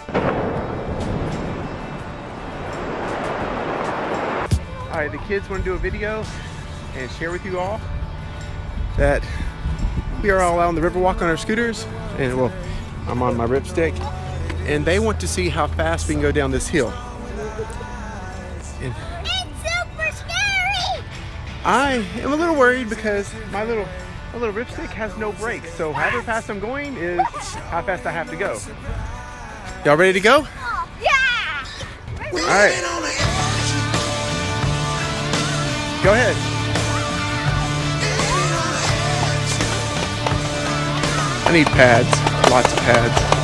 Alright, the kids want to do a video and share with you all that we are all out on the Riverwalk on our scooters, and well, I'm on my ripstick, and they want to see how fast we can go down this hill. And it's super scary! I am a little worried because my little ripstick has no brakes, so however fast I'm going is how fast I have to go. Y'all ready to go? Yeah! Alright. Go ahead. I need pads, lots of pads.